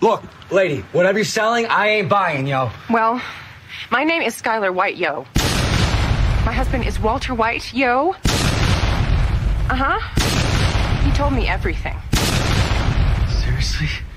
Look, lady, whatever you're selling, I ain't buying, yo. Well, my name is Skyler White, yo. My husband is Walter White, yo. Uh-huh. He told me everything. Seriously?